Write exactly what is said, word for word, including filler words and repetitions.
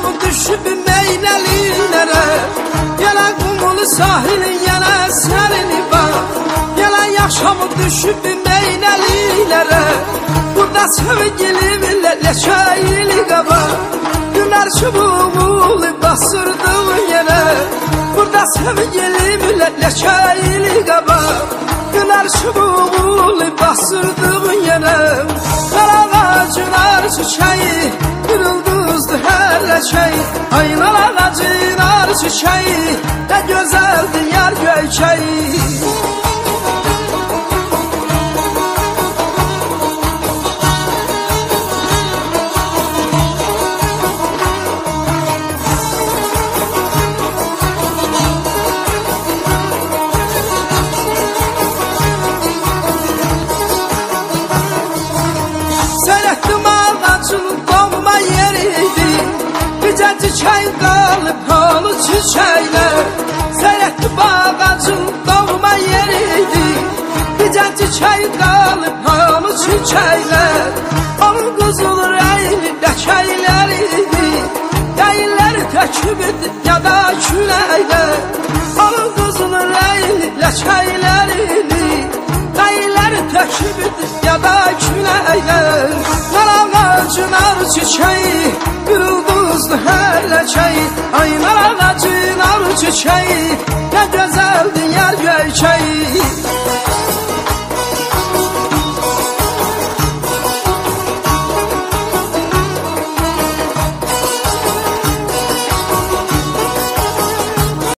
yaşamı düşüb meynəlilərə. Gələn qumulu sahilin yenə sərini var. Gələn yaşamı düşüb meynəlilərə. Burada sevgilimlə leçəyili qaba. Günlər çubuğulu basırdım yenə. Burada sevgilimlə leçəyili qaba. Günlər çubuğulu basırdım yenə. Qara ağacılar çiçəyi, bir ulduzdu hər ləçəyi. Aynar ağacılar çiçəyi, nə gözəldir yar göyçəyi. Çiçək qalıb halı çiçəklər. Səyətli bağacın doğma yeridir. Bizə çiçək qalıb halı çiçəklər. Onun qızıl rəyli ləkəkləridir. Dəyilləri təkibdir ya da küləklər. Onun qızıl rəyli ləkəkləridir. Dəyilləri təkibdir ya da küləklər. Nar ağacın ar çiçəyi, bir ulduzlu hər ləçəyi. Aynar ağacın ar çiçəyi, nə gözəldir yar göyçəyi.